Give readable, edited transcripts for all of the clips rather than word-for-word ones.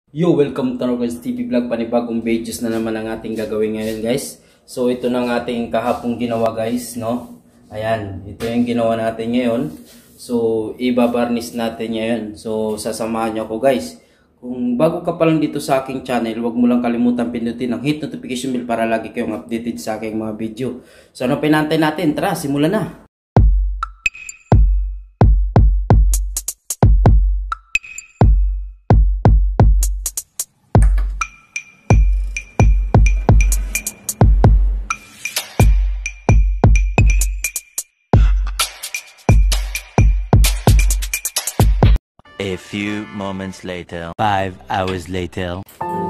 Yo, welcome to Norgans TV Vlog. Panibagong videos na naman ang ating gagawin ngayon, guys. So ito na ang ating kahapong ginawa, guys, no? Ayan, ito yung ginawa natin ngayon. So ibabarnish natin ngayon. So sasamahan niyo ako, guys. Kung bago ka pa lang dito sa aking channel, huwag mo lang kalimutan pindutin ang hit notification bell para lagi kayong updated sa aking mga video. So ano pinantay natin? Tara, simulan na. A few moments later, 5 hours later.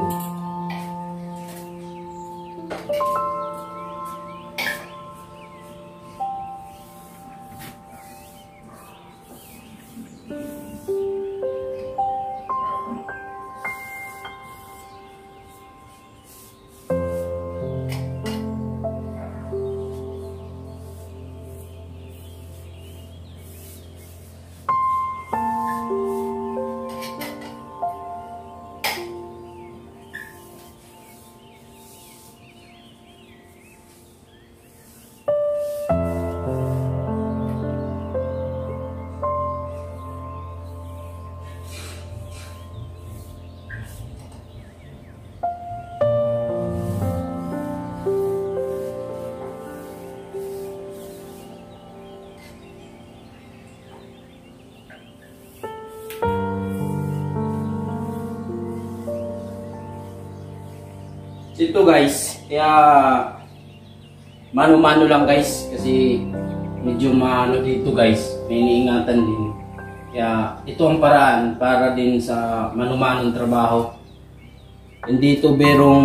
Ito, guys, kaya mano-mano lang, guys, kasi medyo maano dito, guys, may iniingatan din. Kaya ito ang paraan para din sa mano-manong trabaho. Hindi ito berong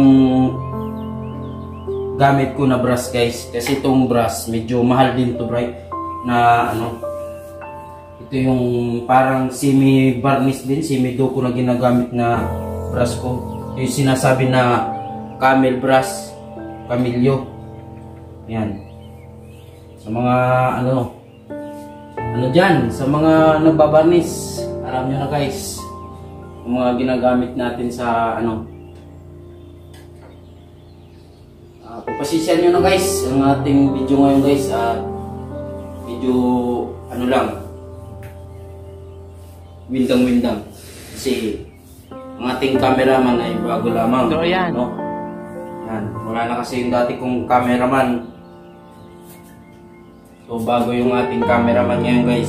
gamit ko na brush, guys, kasi itong brush medyo mahal din to, right, na ano, ito yung parang semi-varnish din, semi-doko na ginagamit na brush ko. Ito yung sinasabi na camel brush, Camillo. Yan. Sa mga ano dyan, sa mga nagbabarnis, alam nyo na, guys, yung mga ginagamit natin sa ano. Pagpasisyan nyo na, guys, ang ating video ngayon, guys. Medyo ano lang, windang-windang, kasi ang ating cameraman ay bago lamang. So, yan. No? Wala na kasi yung dati kong cameraman. So bago yung ating cameraman ngayon, guys.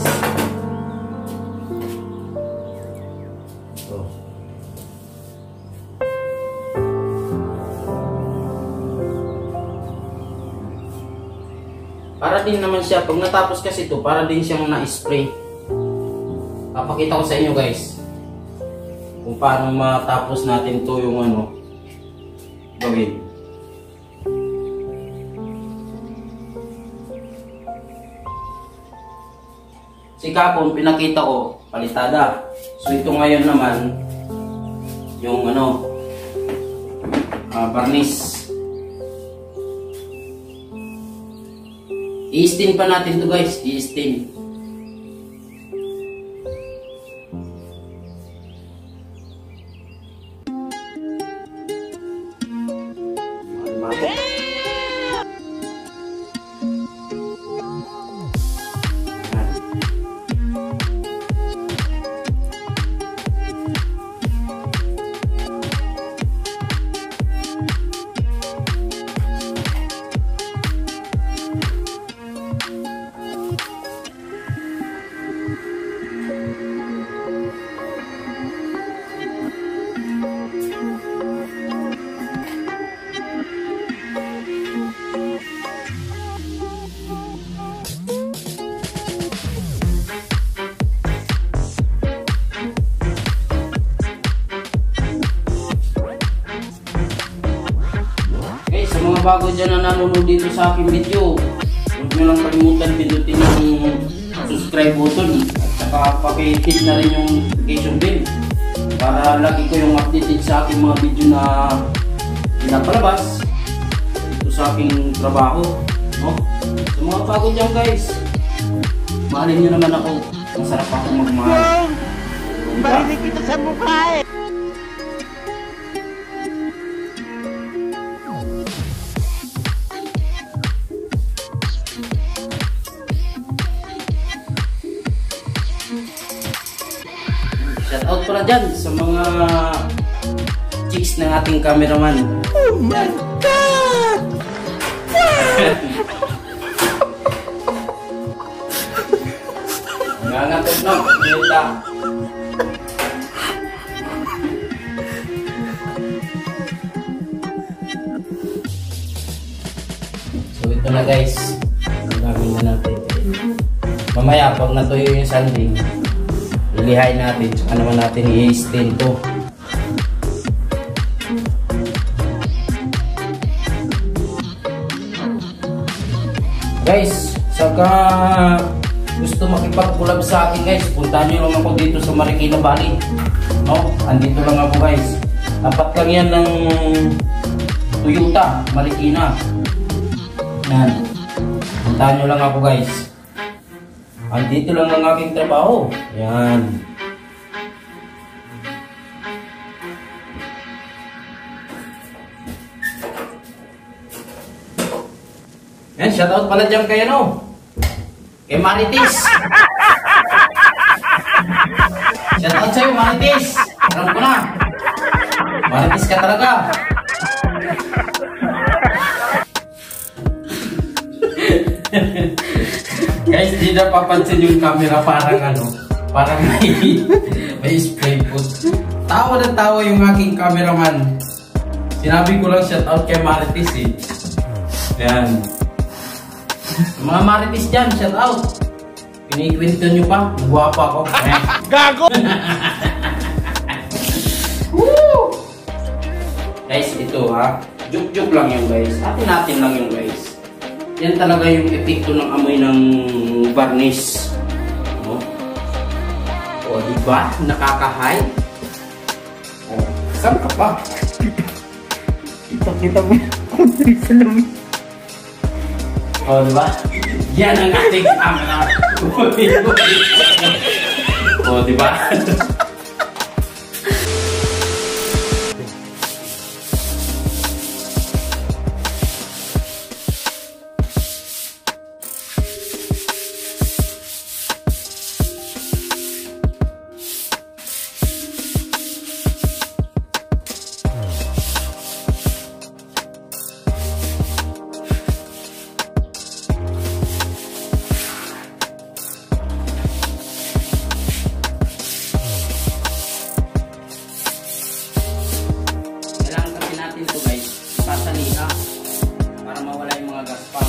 So para din naman siya, pag natapos kasi ito, para din siyang na-spray. Papakita ko sa inyo, guys, kung paano matapos natin to yung ano gawin. Si kapon, pinakita ko, palitada. So ito ngayon naman, yung ano, varnish. I-stain pa natin to, guys, i-stain. Mga bago dyan na nanonood dito sa aking video, huwag nyo lang kalimutan pindutin yung subscribe button at saka pakihit na rin yung notification bell para lagi ko yung updated sa aking mga video na pinapalabas dito sa aking trabaho, no? So mga bago dyan, guys, mahalin nyo naman ako. Masarap ako magmahal. Barinig kita sa mukha eh. pala dyan sa mga chicks ng ating cameraman. Oh my God! Nangangatog na, kita. So ito na guys, ang gagawin na natin. Mamaya pag natuyo yung sanding, ilihain natin, saka naman natin i-stain to. Guys, saka gusto makipag-collab sa akin guys, puntahan nyo lang ako dito sa Marikina Valley. No? Andito lang ako guys. Tapat lang yan ng Toyota, Marikina. Yan. Puntahan nyo lang ako guys. Andito lang ang aking trabaho. Yan. Yan, shoutout pala dyan kay ano? Kay Marites. Shoutout sa'yo, Marites. Alam ko na. Marites ka talaga. Guys, di na papansin yung camera, parang ano, parang may spray food. Tawa na tawa yung aking cameraman. Sinabi ko lang shoutout kay Marites eh. Yan. Mga Marites dyan, shoutout. Pinikwento nyo pa, magwapa ako. Gago! Guys, ito ha. Joke-joke lang yung guys. Atin-atin lang yung guys. Yan talaga yung epekto ng amoy ng varnish. No? O, diba? Nakakahay. O, saan ka pa? Kita mo yung sa lamin. O, diba? Yan ang ating camera. O, diba? Ito guys, pasaliha para mawala yung mga gaspang.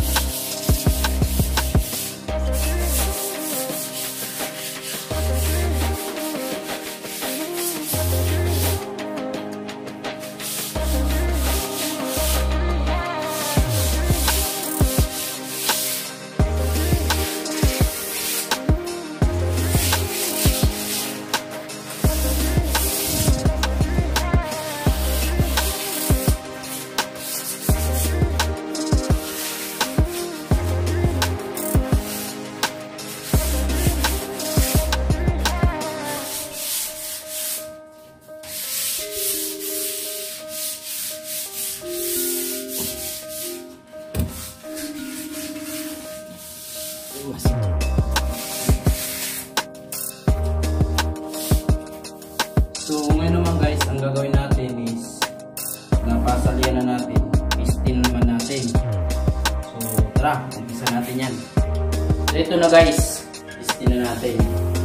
So ngayon naman guys, ang gagawin natin is napasalihan na natin, pistin naman natin. So tara, umpisa natin yan. So ito na guys, pistin na natin.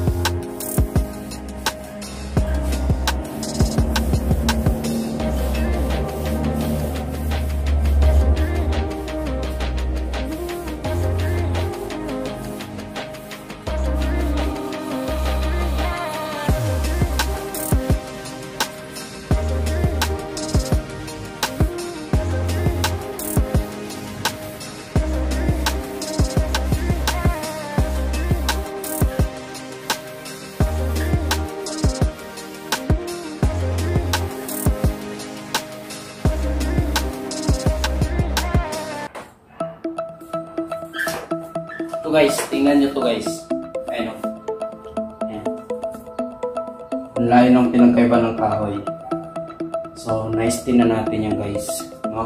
Guys, tingnan nyo to guys. Ayun o. Ayan. Ang layo ng pinagkaiba ng kahoy. So, nice-tin na natin yan guys. No?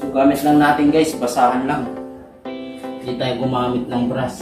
So gamit lang natin guys, basahan lang. Hindi tayo gumamit ng brush.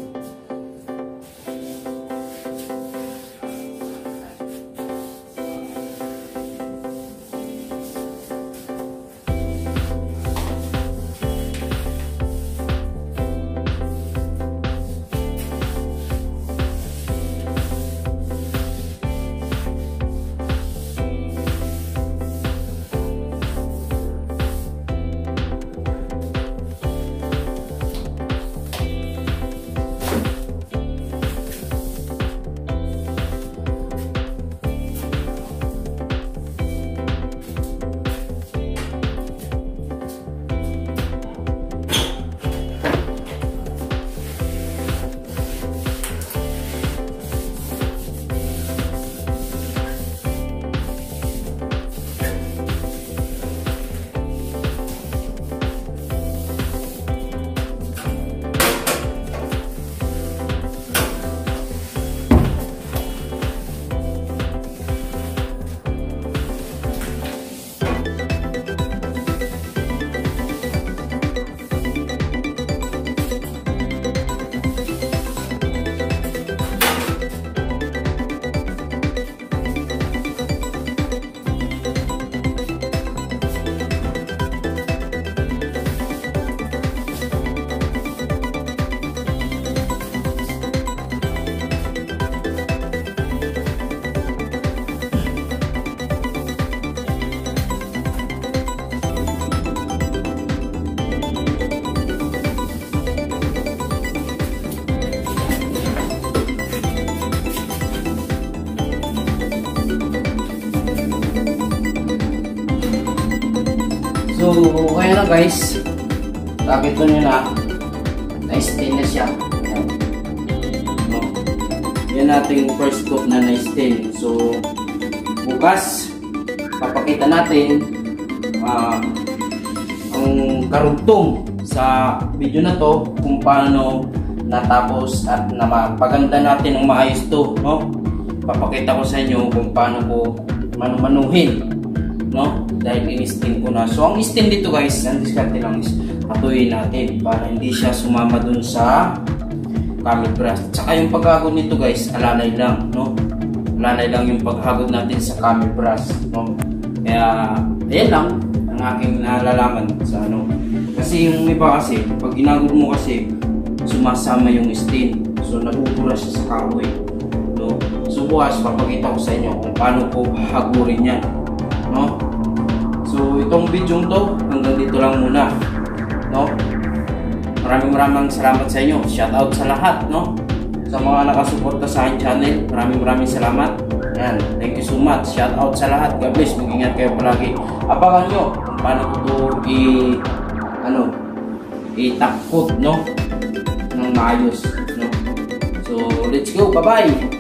So, okay na guys. Nakita nyo na-stain na siya. Ayan. No? Yan ating first coat na na-stain. So, bukas, papakita natin ang karugtong sa video na to kung paano natapos at napaganda natin ng maayos to. No? Papakita ko sa inyo kung paano ko manumanuhin. No? Dahil in-stain ko na. So, ang stain dito guys, ang diskarte lang is patuyin natin para hindi siya sumama dun sa camel brush. Tsaka yung paghagod nito guys, alalay lang, no? Alalay lang yung paghagod natin sa camel brush, no? Kaya, ayan lang ang aking nalalaman sa ano. Kasi yung iba kasi, pag ginagod mo kasi, sumasama yung stain. So, nabubura siya sa kahoy, no? So, bukas, papakita ko sa inyo kung paano ko hagurin yan, no? So, itong video to, hanggang dito lang muna, no? Maraming salamat sa inyo. Shout out sa lahat, no? Sa mga nakasuporta sa aking channel, maraming salamat. Yan, thank you so much. Shout out sa lahat. God bless. Mag-ingat kayo palagi. Abangan nyo kung paano ko ito itakot, no? Ng maayos, no? So, let's go. Bye-bye.